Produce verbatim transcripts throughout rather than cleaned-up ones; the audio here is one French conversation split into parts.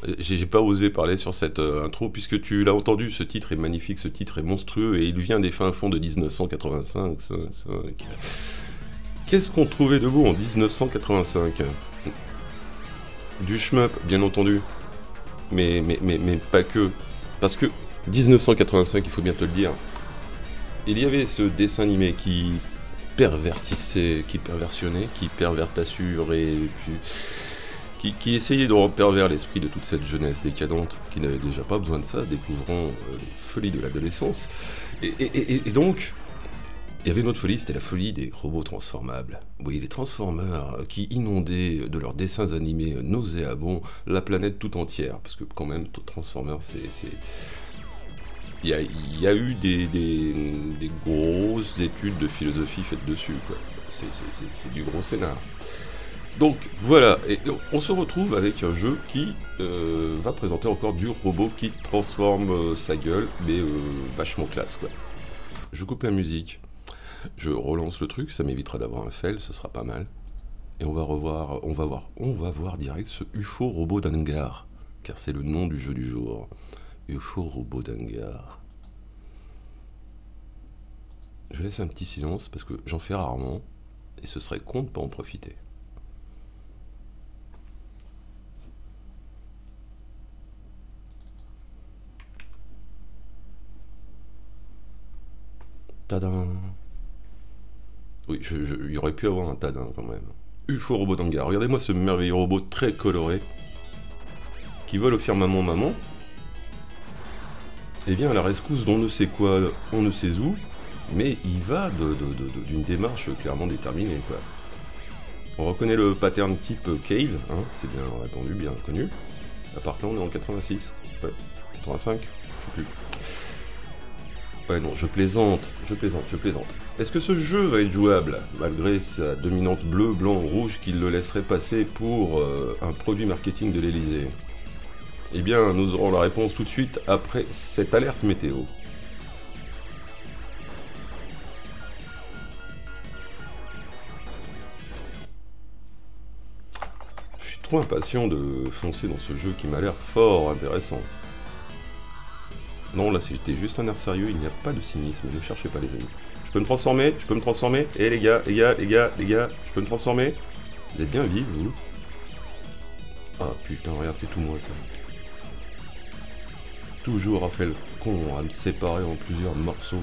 J'ai pas osé parler sur cette euh, intro, puisque tu l'as entendu, ce titre est magnifique, ce titre est monstrueux, et il vient des fins fonds de mille neuf cent quatre-vingt-cinq. Qu'est-ce qu'on trouvait de beau en mille neuf cent quatre-vingt-cinq? Du shmup, bien entendu, mais, mais, mais, mais pas que. Parce que mille neuf cent quatre-vingt-cinq, il faut bien te le dire, il y avait ce dessin animé qui pervertissait, qui perversionnait, qui pervertassure et puis qui, qui essayait de rendre pervers l'esprit de toute cette jeunesse décadente qui n'avait déjà pas besoin de ça, découvrant euh, les folies de l'adolescence. Et, et, et, et donc, il y avait une autre folie, c'était la folie des robots transformables. Oui, les Transformers qui inondaient de leurs dessins animés nauséabonds la planète tout entière. Parce que quand même, Transformers, c'est... Il y a, il y a eu des, des, des grosses études de philosophie faites dessus, quoi. C'est du gros scénar. Donc voilà, et on se retrouve avec un jeu qui euh, va présenter encore du robot qui transforme euh, sa gueule, mais euh, vachement classe, quoi. Je coupe la musique, je relance le truc, ça m'évitera d'avoir un fail, ce sera pas mal. Et on va revoir, on va voir, on va voir direct ce U F O robot d'hangar, car c'est le nom du jeu du jour. U F O robot d'hangar. Je laisse un petit silence parce que j'en fais rarement, et ce serait con de pas en profiter. Tadam. Oui, je, je, il y aurait pu avoir un tadam quand même. U F O robot d'hangar. Regardez-moi ce merveilleux robot très coloré qui vole au firmament maman. Et vient à la rescousse d'on ne sait quoi, on ne sait où, mais il va d'une de, de, de, démarche clairement déterminée, quoi. On reconnaît le pattern type Cave, hein, c'est bien entendu, bien connu. À part que là on est en quatre-vingt-six, ouais, quatre-vingt-cinq, je sais plus. Ouais non, je plaisante, je plaisante, je plaisante. Est-ce que ce jeu va être jouable, malgré sa dominante bleu, blanc, rouge qui le laisserait passer pour euh, un produit marketing de l'Elysée? Eh bien, nous aurons la réponse tout de suite après cette alerte météo. Je suis trop impatient de foncer dans ce jeu qui m'a l'air fort intéressant. Non, là c'était juste un air sérieux, il n'y a pas de cynisme, ne cherchez pas les amis. Je peux me transformer, je peux me transformer. Eh les gars, les gars, les gars, les gars, je peux me transformer. Vous êtes bien vifs, vous? Ah putain, regarde, c'est tout moi ça. Toujours à faire le con, à me séparer en plusieurs morceaux.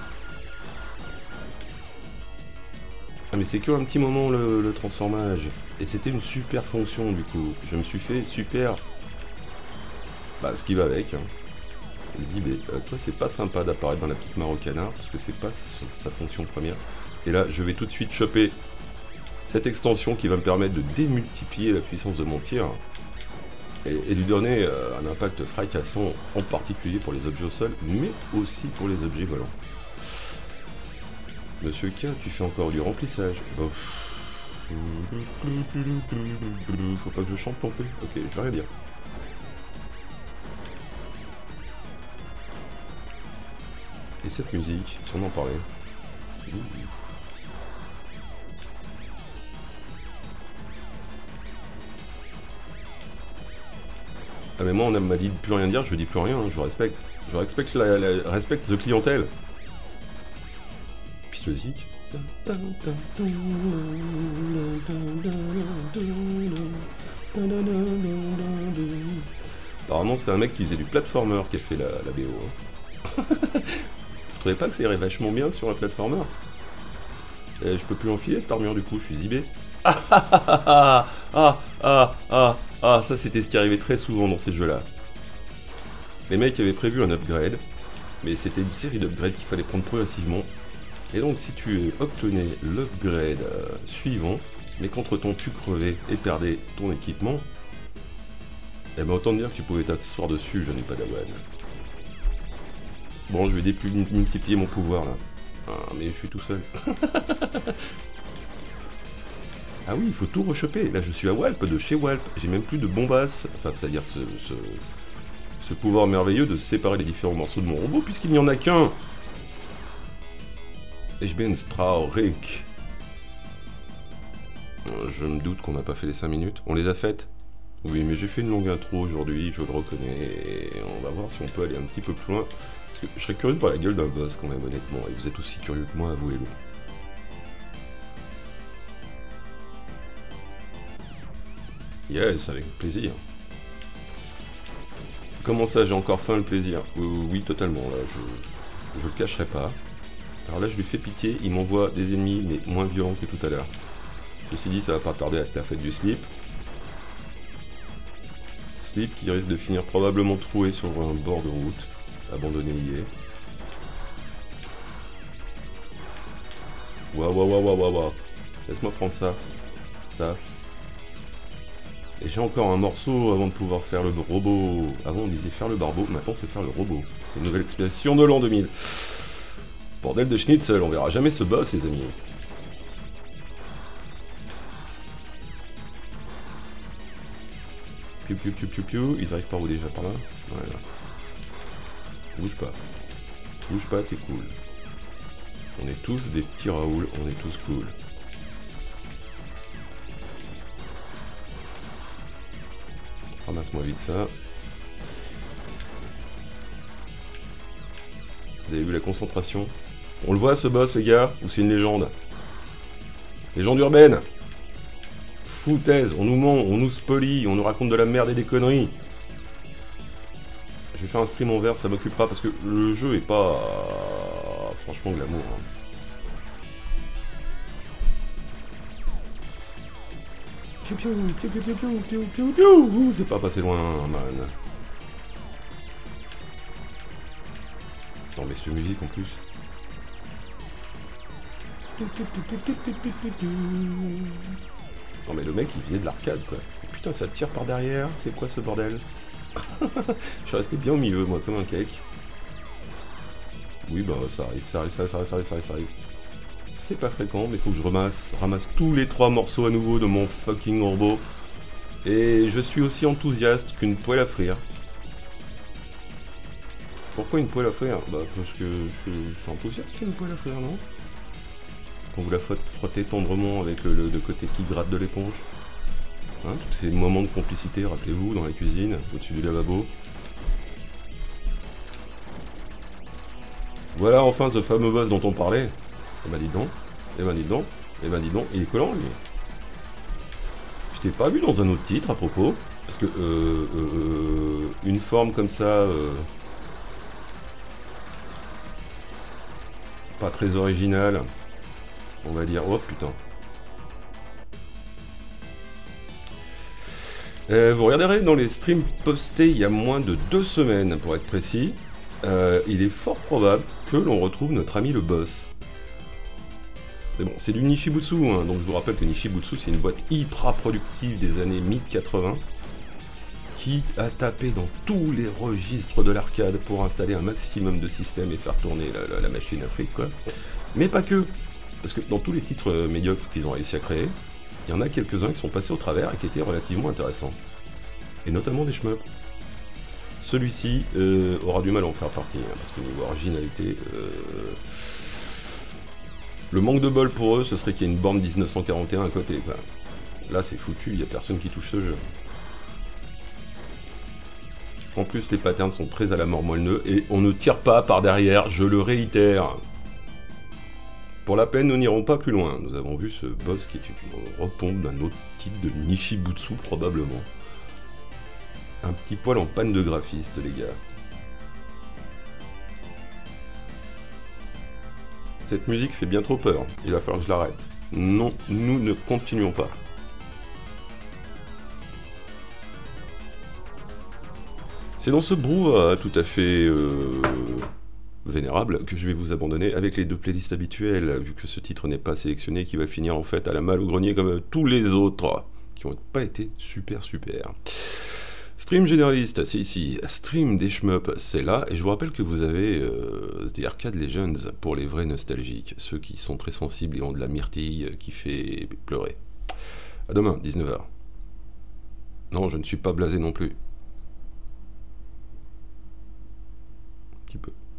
Ah mais c'est que un petit moment le, le transformage. Et c'était une super fonction du coup. Je me suis fait super... Bah ce qui va avec. Hein. Zibé, euh, toi c'est pas sympa d'apparaître dans la petite mare au canard, parce que c'est pas sa fonction première. Et là je vais tout de suite choper cette extension qui va me permettre de démultiplier la puissance de mon tir. Et, et lui donner euh, un impact fracassant, en particulier pour les objets au sol, mais aussi pour les objets volants. Monsieur K, tu fais encore du remplissage. Oh. Faut pas que je chante non plus. Ok, je vais rien dire. Et cette musique, si on en parlait. Ouh. Ah mais moi on m'a dit de plus rien dire, je dis plus rien, hein, je respecte. Je respecte la, la respecte the clientèle. Puis musique. Apparemment c'était un mec qui faisait du platformer qui a fait la, la B O. Hein. Vous trouvez pas que ça irait vachement bien sur un platformer? Et je peux plus enfiler cette armure du coup, je suis zibé. Ah ah ah ah ah ah ah, ça c'était ce qui arrivait très souvent dans ces jeux-là. Les mecs avaient prévu un upgrade, mais c'était une série d'upgrades qu'il fallait prendre progressivement. Et donc si tu obtenais l'upgrade euh, suivant, mais qu'entre-temps tu crevais et perdais ton équipement, eh ben autant te dire que tu pouvais t'asseoir dessus, je n'ai pas d'avoine. Bon, je vais multiplier mon pouvoir là. Ah, mais je suis tout seul. Ah oui, il faut tout rechoper. Là, je suis à Walp, de chez Walp. J'ai même plus de bombasse. Enfin, c'est-à-dire ce, ce, ce pouvoir merveilleux de séparer les différents morceaux de mon robot, puisqu'il n'y en a qu'un. Ich bin traurig. Je me doute qu'on n'a pas fait les cinq minutes. On les a faites. Oui, mais j'ai fait une longue intro aujourd'hui, je le reconnais, et on va voir si on peut aller un petit peu plus loin. Parce que je serais curieux de voir la gueule d'un boss quand même, honnêtement, et vous êtes aussi curieux que moi, avouez-le. Yes, avec plaisir. Comment ça, j'ai encore faim, le plaisir? euh, Oui, totalement, là, je, je le cacherai pas. Alors là, je lui fais pitié, il m'envoie des ennemis, mais moins violents que tout à l'heure. Ceci dit, ça va pas tarder à être la fête du slip. Slip qui risque de finir probablement troué sur un bord de route. Abandonné y est. Waouh, waouh, waouh, waouh, waouh. Laisse-moi prendre ça. Ça. Et j'ai encore un morceau avant de pouvoir faire le robot. Avant on disait faire le barbeau, maintenant c'est faire le robot. C'est une nouvelle expression de l'an deux mille. Bordel de schnitzel, on verra jamais ce boss les amis. Piu piu piu piu piu, ils arrivent par où déjà? Par là? Voilà. Bouge pas. Bouge pas, t'es cool. On est tous des petits Raoul, on est tous cool. Ramasse-moi vite ça. Vous avez vu la concentration? On le voit ce boss les gars? Ou c'est une légende? Légende urbaine! Foutaise, on nous ment, on nous spolie, on nous raconte de la merde et des conneries. Je vais faire un stream en vert, ça m'occupera parce que le jeu est pas... franchement glamour. Hein. Piu piu piu piu piu piu piu piu piu. C'est pas passé loin, man. Non mais c'est musique en plus. Non mais le mec il faisait de l'arcade quoi. Putain ça tire par derrière, c'est quoi ce bordel? Je suis resté bien au milieu moi comme un cake. Oui bah ça arrive, ça arrive, ça arrive, ça arrive, ça arrive, ça arrive, ça arrive. C'est pas fréquent mais faut que je ramasse, ramasse tous les trois morceaux à nouveau de mon fucking robot. Et je suis aussi enthousiaste qu'une poêle à frire. Pourquoi une poêle à frire? Bah parce que je suis enthousiaste qu'une poêle à frire, non? Quand vous la frottez tendrement avec le, le de côté qui gratte de l'éponge. Hein, tous ces moments de complicité, rappelez-vous, dans la cuisine, au-dessus du lavabo. Voilà enfin ce fameux boss dont on parlait. Eh ben dis donc, eh ben dis donc, eh ben dis donc, il est collant lui. Je t'ai pas vu dans un autre titre à propos, parce que euh, euh, une forme comme ça, euh, pas très originale, on va dire, oh putain. Euh, vous regarderez dans les streams postés il y a moins de deux semaines pour être précis, euh, il est fort probable que l'on retrouve notre ami le boss. Mais bon, c'est du Nishibutsu, hein, donc je vous rappelle que Nishibutsu c'est une boîte hyper productive des années mille quatre-vingts qui a tapé dans tous les registres de l'arcade pour installer un maximum de systèmes et faire tourner la, la, la machine à fric quoi. Mais pas que, parce que dans tous les titres euh, médiocres qu'ils ont réussi à créer, il y en a quelques-uns qui sont passés au travers et qui étaient relativement intéressants. Et notamment des shmups. Celui-ci euh, aura du mal à en faire partie, hein, parce que niveau originalité, euh, le manque de bol pour eux, ce serait qu'il y ait une borne dix-neuf cent quarante et un à côté. Quoi. Là c'est foutu, il n'y a personne qui touche ce jeu. En plus les patterns sont très à la mort moelleux et on ne tire pas par derrière, je le réitère. Pour la peine, nous n'irons pas plus loin. Nous avons vu ce boss qui est une repompe d'un autre titre de Nishibutsu probablement. Un petit poil en panne de graphiste les gars. Cette musique fait bien trop peur, il va falloir que je l'arrête. Non, nous ne continuons pas. C'est dans ce brouhaha tout à fait euh, vénérable que je vais vous abandonner avec les deux playlists habituelles, vu que ce titre n'est pas sélectionné, qui va finir en fait à la malle au grenier comme tous les autres, qui n'ont pas été super super. Stream généraliste, c'est ici. Stream des shmups, c'est là. Et je vous rappelle que vous avez euh, des Arcade Legends pour les vrais nostalgiques, ceux qui sont très sensibles et ont de la myrtille qui fait pleurer. À demain, dix-neuf heures. Non, je ne suis pas blasé non plus. Un petit peu.